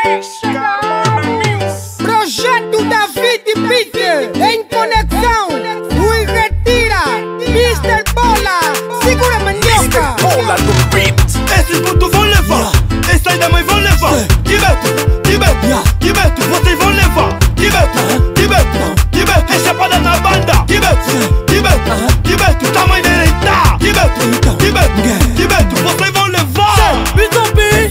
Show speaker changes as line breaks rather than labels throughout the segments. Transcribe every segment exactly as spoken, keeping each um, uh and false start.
Projeto David Peter em conexão. Rui Retira, mister Bola, segura a manioca.
Bola no beat.
Esses putos vão levar, esse aí da mãe vão levar. Tibeto, Tibeto, Tibeto, vocês vão levar. Tibeto, Tibeto, Tibeto, é chapada na banda. Tibeto, Tibeto, Tibeto, tamanho direita. Tibeto, Tibeto, Tibeto, vocês vão levar.
Pitompi,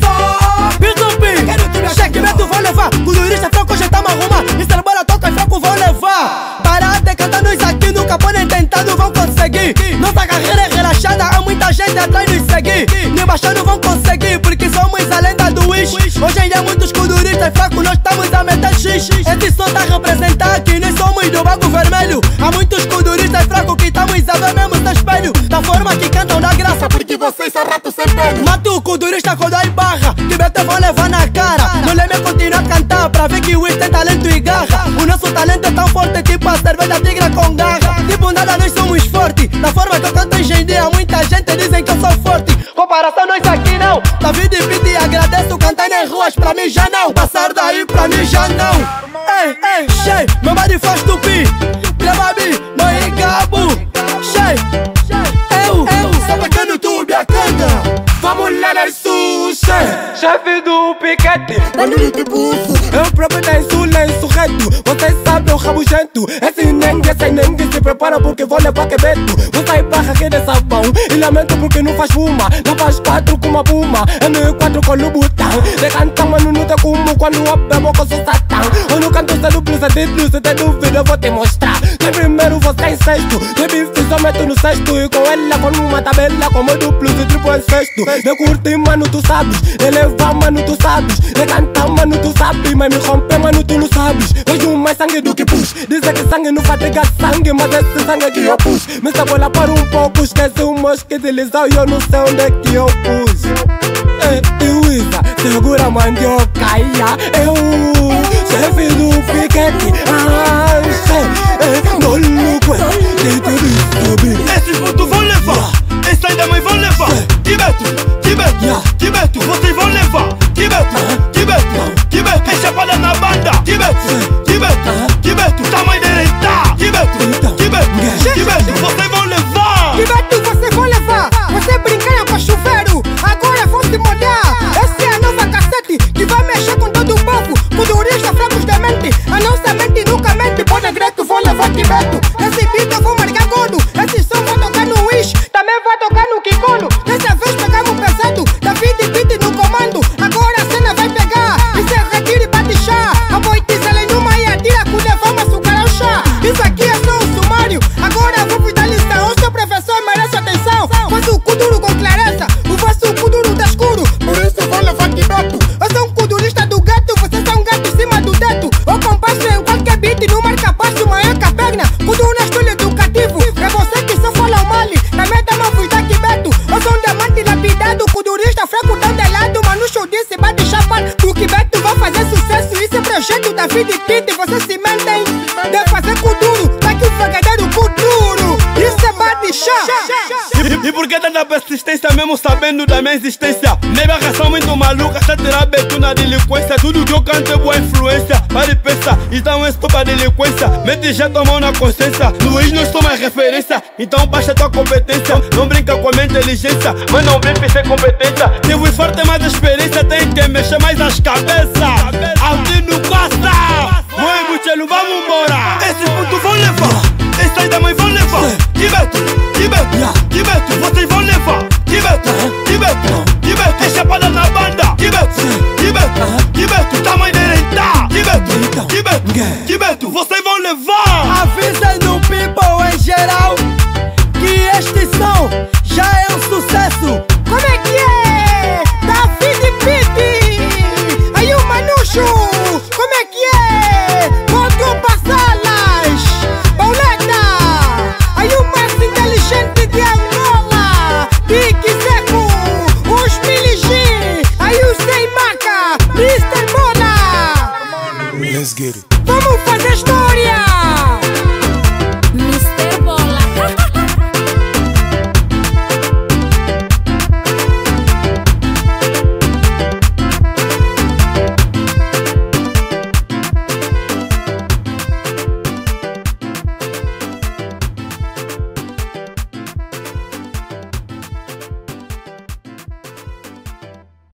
Pitompi, cheque, Beto vão levar. Culturista fraco, já tá arrumar. mister Bola toca fraco, vão levar. Parada cantando isso aqui, nunca podem tentar, não vão conseguir. Nossa carreira é relaxada, há muita gente atrás de nos seguir. Nem baixar não vão conseguir, porque somos a lenda do Wish. Hoje ainda muitos culturistas fracos, nós estamos a meter X. Esse som tá a representar que nós somos do Bago Vermelho. Há muitos culturistas fracos que estamos a ver mesmo no espelho. Da forma que cantam na graça, porque vocês são ratos sem pelo. Mata o culturista quando aí barra, que Beto vão levar na cara. Não leme continuar a cantar, pra ver que o Wish tem talento e garra. O nosso talento é tão forte, tipo a cerveja tigra com garra. Tipo nada, nós somos fortes. Da forma que eu canto hoje em dia, muita gente dizem que eu sou forte. Comparação nós aqui não. David Pete, agradeço cantar nas ruas, pra mim já não. Passar daí pra mim já não. Ei, ei, cheio, meu marido faz tupi. Prebabi, mãe gabo. Cheio, eu, eu, só pegando tudo a canga. Vamos lá nas sushi. Chefe do piquete, barulho de pulso. Eu próprio da insula, insurreto. Vocês sabem o rabugento. Esse nengue, esse nengue se prepara porque vou levar quebeto. Vou sair pra raquer de sabão. E lamento porque não faz fuma. Não faz quatro com uma puma. É no quatro com o botão. De cantar, mano, não tem como. Quando eu bebo, eu sou satã. Eu não canto sem duplo, sem título. Se tem dúvida, eu vou te mostrar. De primeiro, você em sexto. De bife, só meto no sexto. E com ela, com uma tabela, como duplo e triplo em sexto. De curtir, mano, tu sabes. De levar, mano, tu sabes. De cantar, mano, tu sabes. Mas me romper, mano, tu não sabes. Vejo mais sangue do que push. Dizem que sangue não fatiga sangue, mas esse sangue que eu pus. Me bola para um pouco, esquece o mosque deslizar e eu não sei onde é que eu pus. Ei, e Isa, segura a mandioca, eu, chefe do piquete, ah, chefe, no lucro,
esses putos vão levar, esse aí da mãe vão levar. Tibeto, Tibeto, Tibeto, vocês vão levar. Tibeto, Tibeto, Tibeto, é chapada na banda. Tibeto, Tibeto, Tibeto, tamanho direita. Tibeto, Tibeto, Tibeto, vocês vão levar.
Tibeto, vocês vão levar. Você brincaram com chuveiro, agora vão se molhar. Essa é a nova cassete que vai mexer com todo o povo. Culturista fracos de mente, a nossa mente nunca mente. Pode greto, vou levar Tibeto. Esse beat eu vou marcar gordo. Esse som vai tocar no Wish, também vai tocar no Kikono. Dessa vez pegamos pesado, David Pete no comando. Agora a cena vai pegar, e se retira e bate chá. A boitice ela numa e atira, com levamos açúcar ao chá. Isso aqui é só um sumário, agora vou vos dar lição. O seu professor merece atenção, faz o kuduro com clareza, o vosso kuduro tá escuro. Por isso vou levar Tibeto. Eu sou um kudurista do gato, vocês são um gato em cima do teto. Eu compasso em qualquer beat, no marca passo, maior que a perna. Kuduro é estilo educativo, é você que só fala o mal. Também dá uma voz da Tibeto. Eu sou um diamante lapidado, kudurista fraco tão de lado. Mas no show disse bate chapa, o Tibeto vai fazer sucesso. Isso é projeto David Pete, vocês se mentem de fazer kuduro, tá aqui o verdadeiro kuduro. Isso é bate chá.
E, e por que tanta persistência mesmo sabendo da minha existência? Minha reação muito maluca, está tirar beto na delinquência. Tudo que eu canto é boa influência. Para de pensar, então é stop a delinquência. Mete já tua mão na consciência. Luiz não sou mais referência, então baixa tua competência. Não brinca com a minha inteligência, mas não vem sem competência. Tem o forte mais experiência, tem que mexer mais as cabeças. Altino Costa, mãe Buchelo, vamos embora. Esses putos vão levar, esse aí da mãe vão levar. Tibeto, Tibeto, Tibeto, vocês vão levar. Tibeto, Tibeto, Tibeto, é chapada na banda. Tibeto, Tibeto, Tibeto, tamanho direita. Tibeto, Tibeto, Tibeto, vocês vão levar.
Avisa no people em geral que este som já é um sucesso.
Como é que é? David Pete, aí o Manucho, como é que é? Modo Passalas, Pauleta, aí o mais inteligente de Angola, Pique Seco, os Miligim, aí o Sem Maca, mister Bola.
Let's get it.
Vamos fazer história.